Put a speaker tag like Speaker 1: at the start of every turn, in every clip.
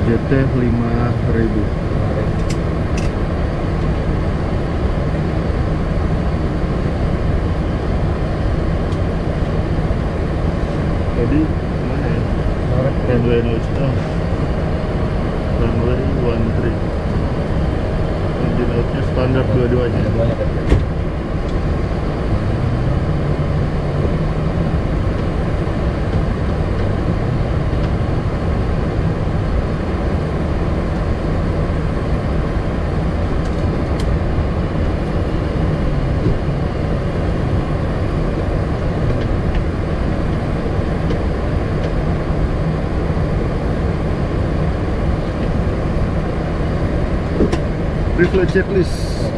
Speaker 1: JT 5.000. Tadi mana ya? Runway 0, runway 13. Engine outnya standar dua-duanya. Pre-flight checklist.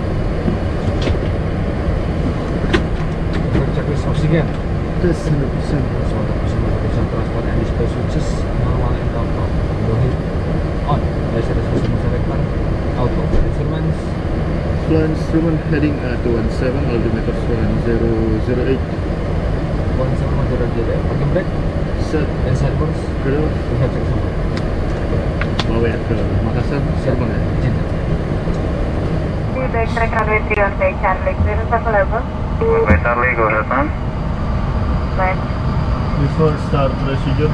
Speaker 2: Checklist oksigen.
Speaker 1: Tes 100%.
Speaker 2: Transport and display switches normal and auto. Dohit on. Laser system selector. Auto instruments.
Speaker 1: Flight instrument heading to 17, altimeter 1008.
Speaker 2: 17 parking brake.
Speaker 1: Set.
Speaker 2: And sideburns.
Speaker 1: Grill.
Speaker 2: We have check semua.
Speaker 1: Bawa ya ke Makassar. Terbang ya.
Speaker 3: Backtrack runway 3 on bay Charlie, clear circle level.
Speaker 4: Runway Charlie, go ahead, ma'am.
Speaker 3: Right.
Speaker 1: Before start procedure.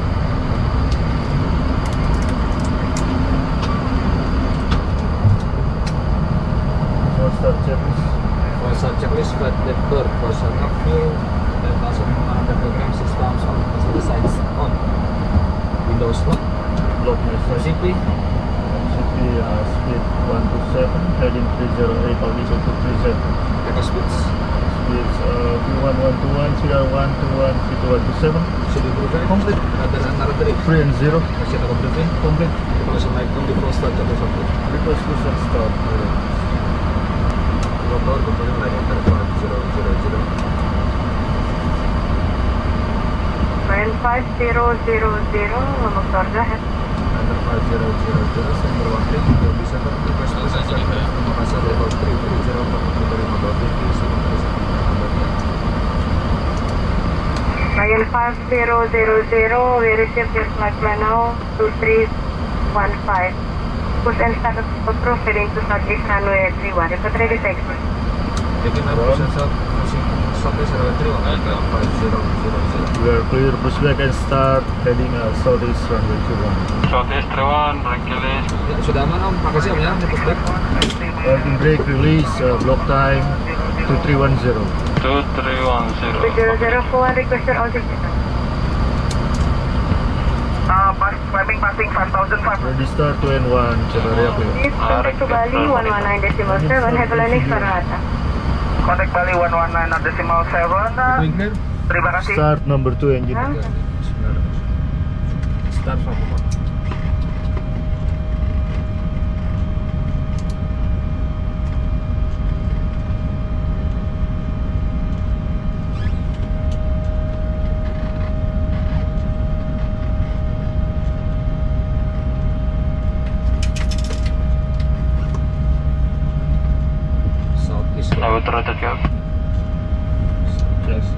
Speaker 1: Before start checklist.
Speaker 2: For start checklist, flight left door, caution up fuel, 10,100 kg systems on, passenger sides on. Windows lock.
Speaker 1: Lock message.
Speaker 2: CP.
Speaker 1: CP speed 127, heading 308, altitude 237.
Speaker 2: Takeoff speeds.
Speaker 1: Speeds V1 121, CR 121, V2 127.
Speaker 2: Should be proven.
Speaker 1: Complete.
Speaker 2: Radar and narrative.
Speaker 1: 3 and 0.
Speaker 2: Masih ada briefing.
Speaker 1: Complete.
Speaker 2: Information like on the full start checklist of it.
Speaker 1: Request to start.
Speaker 2: Motor kemudian like enter 5000.
Speaker 3: 95000, ngomong keluarga ya.
Speaker 2: Enter 5000, standby warning, will be server request to start checklist. Makassar level 330, menerima Dolphin
Speaker 3: 95000, we received your flight plan now, 2315. Push and start approved, heading to southeast runway 31. Report ready to exit.
Speaker 2: Taking up push and start, southeast runway 31, 5000.
Speaker 1: We are clear, push back and start, heading southeast runway 21.
Speaker 4: Southeast 31, brake release.
Speaker 2: Ya, sudah aman om, makasih om ya, push back.
Speaker 1: Parking brake release, block time 2310.
Speaker 4: 2310.
Speaker 3: 2004, request your altitude.
Speaker 4: Climbing passing 5005.
Speaker 1: Ready start 2 and 1, Ceparia clear.
Speaker 3: Please contact to Bali 119.7, have a landing Farhata.
Speaker 4: Contact Bali 119.7.
Speaker 2: Doing clear?
Speaker 4: Terima kasih.
Speaker 1: Start number 2 engine.
Speaker 2: Start from apa? Southeast.
Speaker 4: Lalu terdekat ya.
Speaker 1: Yes.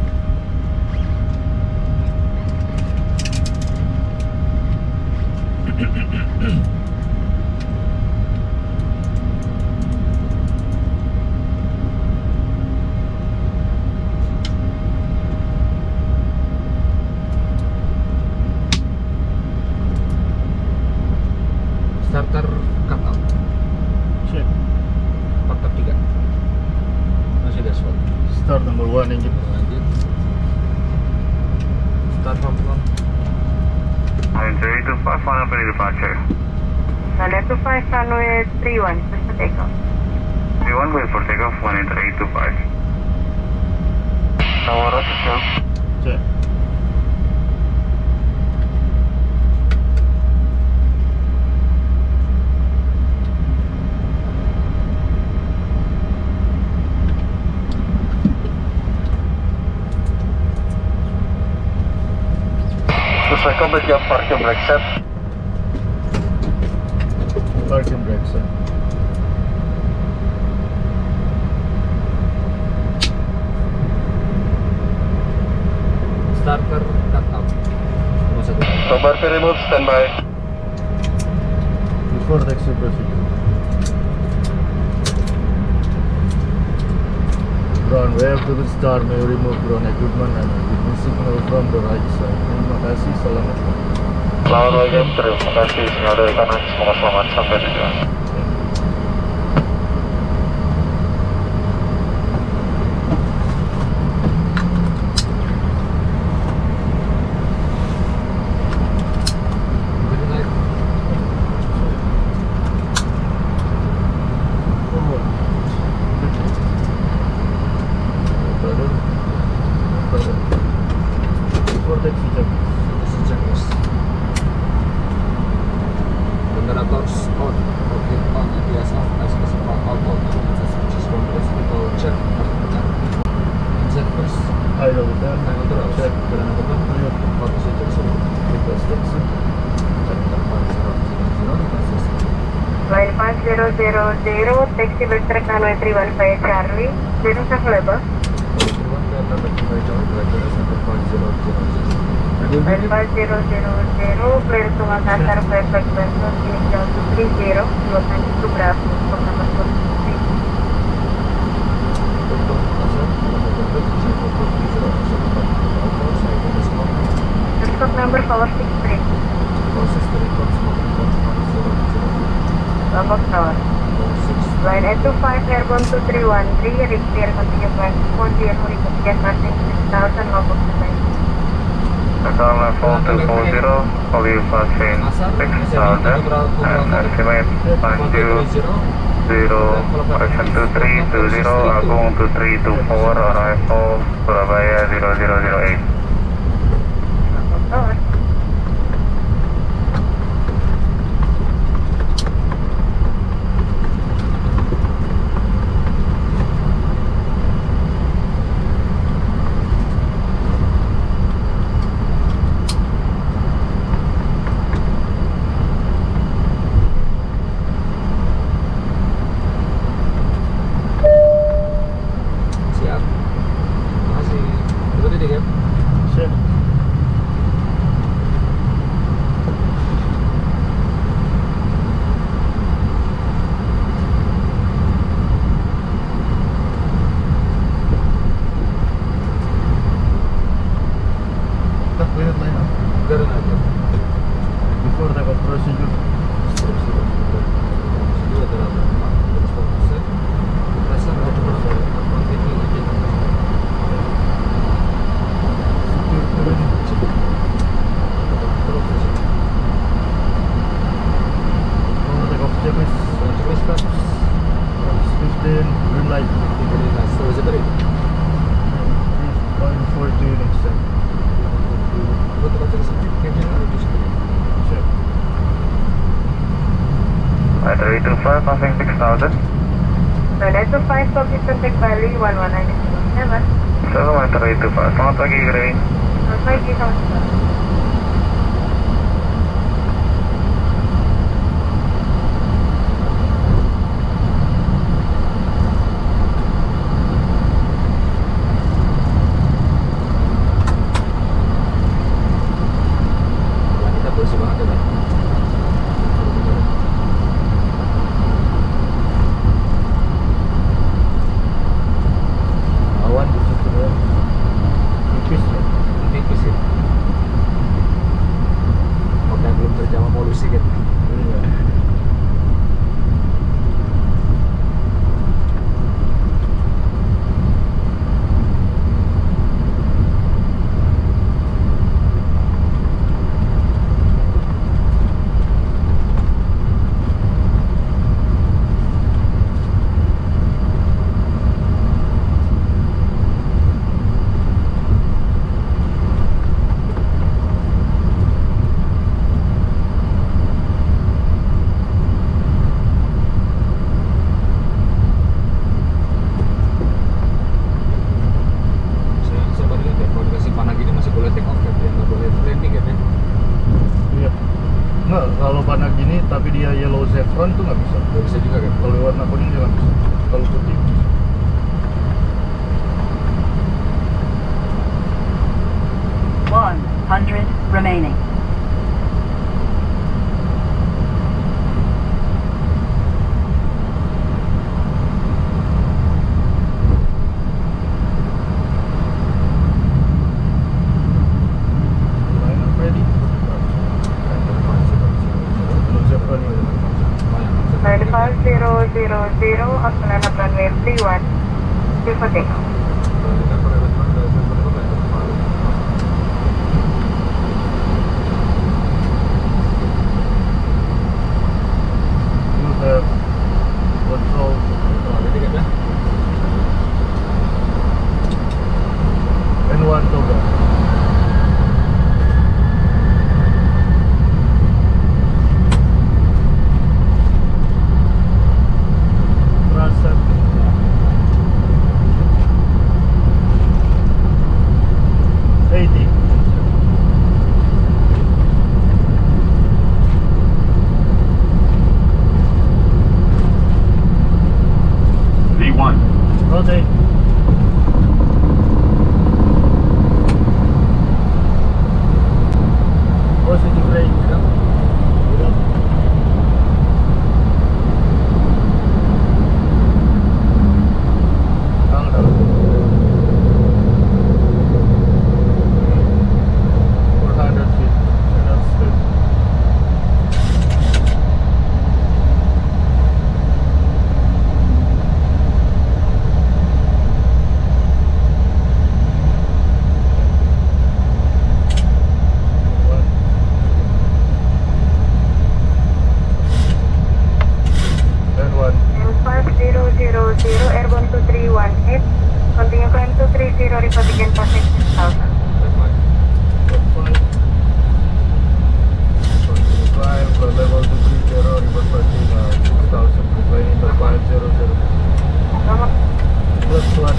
Speaker 2: Starter cut out.
Speaker 1: Check.
Speaker 2: Faktor 3. Masih dashboard.
Speaker 1: Start number 1 engine.
Speaker 2: Lanjut. Start from front.
Speaker 4: Runway 325, final for departure.
Speaker 3: Runway 25, runway 31, just for takeoff.
Speaker 4: 31, go for takeoff, 18325. Tower rotation.
Speaker 1: Check.
Speaker 4: Selesai complete your parking brake set.
Speaker 1: Parking brake set.
Speaker 2: Starter cut out. Semua satu.
Speaker 4: Tower remote, standby.
Speaker 1: Before taxi procedure. Ground wave to the star may remove ground equipment and ignition signal from the right side. Terima kasih, selamat.
Speaker 4: Selamat pagi, terima kasih. Sinyal dari kanan, semoga selamat sampai tujuan.
Speaker 1: Before taxi check.
Speaker 2: Generators on, rocket on, ABS off, ISS auto, which is one place to check. Check first.
Speaker 1: Idle return.
Speaker 2: Idle terus.
Speaker 1: Check.
Speaker 2: Jalan depan. Foto saja semua.
Speaker 1: Request taxi.
Speaker 2: Check depan 000.
Speaker 3: Line 5000, taxi backtrack runway 315 Charlie. Zero available. Line 5000, clear to Makassar, Fairfax, Benson, initial 230, Luasan itu Bravo, untuk nomor 43. Stock number 463, Lombok Tower. Line 825, airborne 2313, repair continue flight 40, request gas passing 6000, Lombok Tower.
Speaker 4: Total level 240, fully passing 6,000 and estimate Panju 0, correction 2320, Agung 2324, arrival Surabaya 0008.
Speaker 3: Lombok Tower.
Speaker 2: Siap. Masih. Berarti deh,
Speaker 1: Check. Tak clear line up.
Speaker 2: Garin aja.
Speaker 1: Before takeoff procedure. Before takeoff checklist. 15 green light. 3.40 next time. Check.
Speaker 4: Line 325, passing 6,000.
Speaker 3: Line 825, public contact Bali 11907.
Speaker 4: So, line 325, selamat pagi, Gray.
Speaker 3: Selamat pagi, kawan-kawan.
Speaker 2: Kita bersih banget ya, Pak.
Speaker 1: Awan di situ ya. Tipis ya.
Speaker 2: Tipis ya. Oke, belum terjamah polusi kan.
Speaker 1: Iya.
Speaker 2: Saya baru lihat ya, kalau dikasih panah gini masih boleh take off kan, ya nggak boleh landing kan ya.
Speaker 1: Iya. Nggak, kalau panah gini tapi dia yellow chevron tuh nggak bisa.
Speaker 2: Nggak bisa juga kan.
Speaker 1: Kalau warna kuning dia nggak bisa. Kalau putih bisa.
Speaker 5: 100 remaining.
Speaker 3: Auckland runway 31, before takeoff.
Speaker 1: You have control. N1 Toga. Transit.
Speaker 4: V1.
Speaker 1: Rotate. Positive brake. Get up. Calm down. 400 feet. Enough speed. N1.
Speaker 3: M5000, airborne 2318, continue climb 230, report again for 60,000.
Speaker 1: Climb for level 230, report passing 6,000, declining to 500. Plus 1.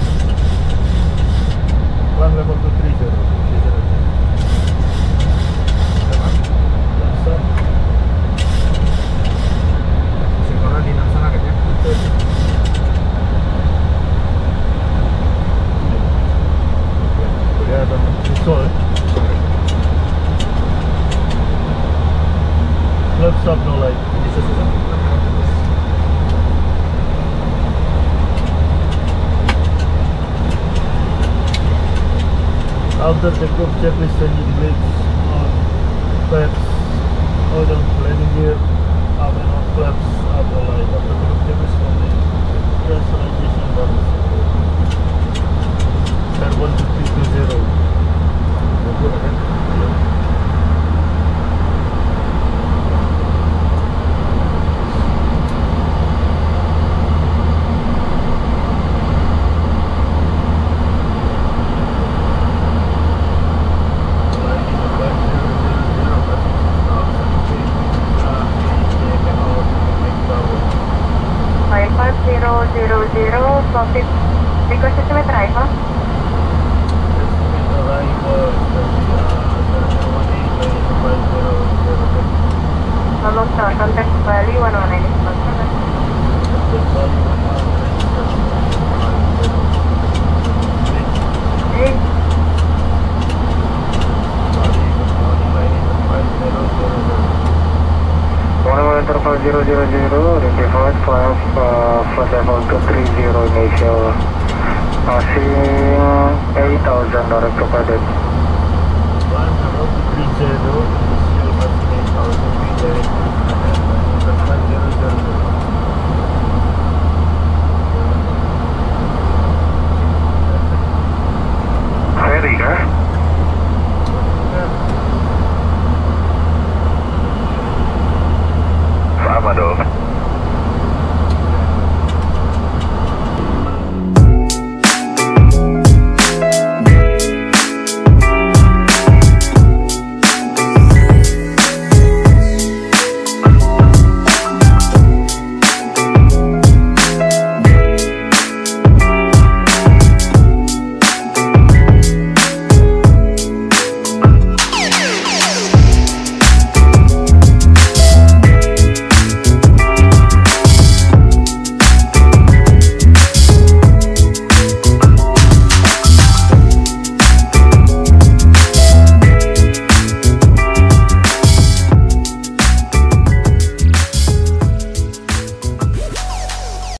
Speaker 1: Climb level 230. Plus up.
Speaker 2: Sinkronnya di sana kan ya?
Speaker 1: Kelihatan visual. Flaps up, no light. After the group checklist, changing brakes on flaps, oil on landing gear, up and on flaps, up no light. After the group checklist, only pressurization buttons. Airborne 2320.
Speaker 3: Flight 5000, profit, request estimate arrival. Tolong contact Bali 119 is confirmed. Okay.
Speaker 4: One interval 000, identified flight flight level 230 initial. Passing 8,000 direct to pilot.
Speaker 1: 1 level 230.